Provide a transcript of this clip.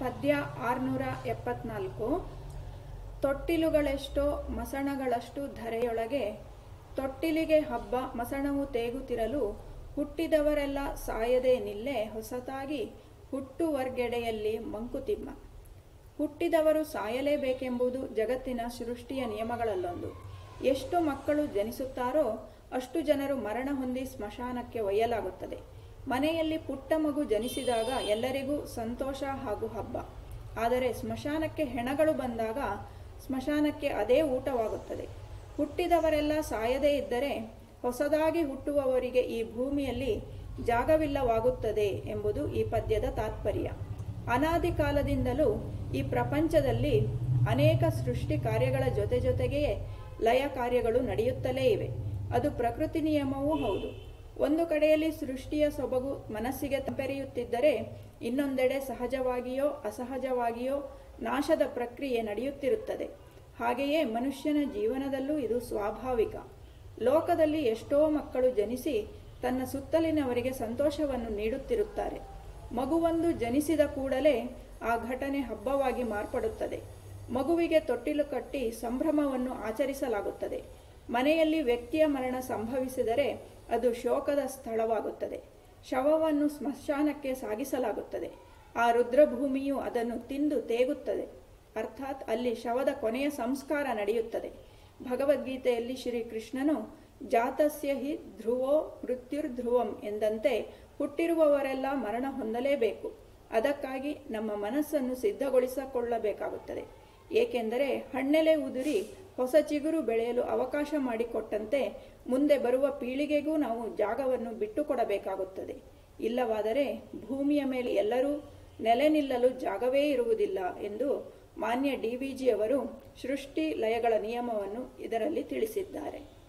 ಪದ್ಯ 674. ತೊಟ್ಟಿಲುಗಳೆಷ್ಟೋ ಮಸಣಗಳಷ್ಟು ಧರೆಯೊಳಗೆ, ತೊಟ್ಟಿಲಿಗೆ ಹಬ್ಬ ಮಸಣವು ತೇಗುತ್ತಿರಲು, ಹುಟ್ಟಿದವರೆಲ್ಲ ಸಾಯದೆ ನಿಲ್ಲೆ ಹೊಸತಾಗಿ ಹುಟ್ಟುವರ್ಗೆಡೆಯಲ್ಲಿ ಮಂಕುತಿಮ್ಮ. ಹುಟ್ಟಿದವರು ಸಾಯಲೇಬೇಕೆಂಬುದು ಜಗತ್ತಿನ ಸೃಷ್ಟಿಯ ನಿಯಮಗಳಲ್ಲೊಂದು. ಎಷ್ಟು ಮಕ್ಕಳು ಜನಿಸುತ್ತಾರೋ ಅಷ್ಟು ಜನರು ಮರಣ ಹೊಂದಿ ಸ್ಮಶಾನಕ್ಕೆ ಒಯ್ಯಲಾಗುತ್ತದೆ. ಮನೆಯಲ್ಲಿ ಪುಟ್ಟ ಮಗು ಜನಿಸಿದಾಗ ಎಲ್ಲರಿಗೂ ಸಂತೋಷ ಹಾಗೂ ಹಬ್ಬ. ಆದರೆ ಸ್ಮಶಾನಕ್ಕೆ ಹೆಣಗಳು ಬಂದಾಗ ಸ್ಮಶಾನಕ್ಕೆ ಅದೇ ಊಟವಾಗುತ್ತದೆ. ಹುಟ್ಟಿದವರೆಲ್ಲ ಸಾಯದೇ ಇದ್ದರೆ ಹೊಸದಾಗಿ ಹುಟ್ಟುವವರಿಗೆ ಈ ಭೂಮಿಯಲ್ಲಿ ಜಾಗವಿಲ್ಲವಾಗುತ್ತದೆ ಎಂಬುದು ಈ ಪದ್ಯದ ತಾತ್ಪರ್ಯ. ಅನಾದಿ ಕಾಲದಿಂದಲೂ ಈ ಪ್ರಪಂಚದಲ್ಲಿ ಅನೇಕ ಸೃಷ್ಟಿ ಕಾರ್ಯಗಳ ಜೊತೆಗೆಯೇ ಲಯ ಕಾರ್ಯಗಳು ನಡೆಯುತ್ತಲೇ ಇವೆ. ಅದು ಪ್ರಕೃತಿ ನಿಯಮವೂ ಹೌದು. ಒಂದು ಕಡೆಯಲ್ಲಿ ಸೃಷ್ಟಿಯ ಸೊಬಗು ಮನಸ್ಸಿಗೆ ತಂಪೆರೆಯುತ್ತಿದ್ದರೆ, ಇನ್ನೊಂದೆಡೆ ಸಹಜವಾಗಿಯೋ ಅಸಹಜವಾಗಿಯೋ ನಾಶದ ಪ್ರಕ್ರಿಯೆ ನಡೆಯುತ್ತಿರುತ್ತದೆ. ಹಾಗೆಯೇ ಮನುಷ್ಯನ ಜೀವನದಲ್ಲೂ ಇದು ಸ್ವಾಭಾವಿಕ. ಲೋಕದಲ್ಲಿ ಎಷ್ಟೋ ಮಕ್ಕಳು ಜನಿಸಿ ತನ್ನ ಸುತ್ತಲಿನವರಿಗೆ ಸಂತೋಷವನ್ನು ನೀಡುತ್ತಿರುತ್ತಾರೆ. ಮಗುವೊಂದು ಜನಿಸಿದ ಕೂಡಲೇ ಆ ಘಟನೆ ಹಬ್ಬವಾಗಿ ಮಾರ್ಪಡುತ್ತದೆ. ಮಗುವಿಗೆ ತೊಟ್ಟಿಲು ಕಟ್ಟಿ ಸಂಭ್ರಮವನ್ನು ಆಚರಿಸಲಾಗುತ್ತದೆ. ಮನೆಯಲ್ಲಿ ವ್ಯಕ್ತಿಯ ಮರಣ ಸಂಭವಿಸಿದರೆ ಅದು ಶೋಕದ ಸ್ಥಳವಾಗುತ್ತದೆ. ಶವವನ್ನು ಸ್ಮಶಾನಕ್ಕೆ ಸಾಗಿಸಲಾಗುತ್ತದೆ. ಆ ರುದ್ರಭೂಮಿಯು ಅದನ್ನು ತಿಂದು ತೇಗುತ್ತದೆ. ಅರ್ಥಾತ್ ಅಲ್ಲಿ ಶವದ ಕೊನೆಯ ಸಂಸ್ಕಾರ ನಡೆಯುತ್ತದೆ. ಭಗವದ್ಗೀತೆಯಲ್ಲಿ ಶ್ರೀಕೃಷ್ಣನು ಜಾತಸ್ಯ ಹಿ ಧ್ರುವೋ ಮೃತ್ಯುರ್ಧ್ರುವಂ ಎಂದಂತೆ ಹುಟ್ಟಿರುವವರೆಲ್ಲ ಮರಣ ಹೊಂದಲೇಬೇಕು. ಅದಕ್ಕಾಗಿ ನಮ್ಮ ಮನಸ್ಸನ್ನು ಸಿದ್ಧಗೊಳಿಸಿಕೊಳ್ಳಬೇಕಾಗುತ್ತದೆ. ಏಕೆಂದರೆ ಹಣ್ಣೆಲೆ ಉದುರಿ ಹೊಸ ಚಿಗುರು ಬೆಳೆಯಲು ಅವಕಾಶ ಮಾಡಿಕೊಟ್ಟಂತೆ ಮುಂದೆ ಬರುವ ಪೀಳಿಗೆಗೂ ನಾವು ಜಾಗವನ್ನು ಬಿಟ್ಟುಕೊಡಬೇಕಾಗುತ್ತದೆ. ಇಲ್ಲವಾದರೆ ಭೂಮಿಯ ಮೇಲೆ ಎಲ್ಲರೂ ನೆಲೆ ನಿಲ್ಲಲು ಜಾಗವೇ ಇರುವುದಿಲ್ಲ ಎಂದು ಮಾನ್ಯ DVG ಅವರು ಸೃಷ್ಟಿ ಲಯಗಳ ನಿಯಮವನ್ನು ಇದರಲ್ಲಿ ತಿಳಿಸಿದ್ದಾರೆ.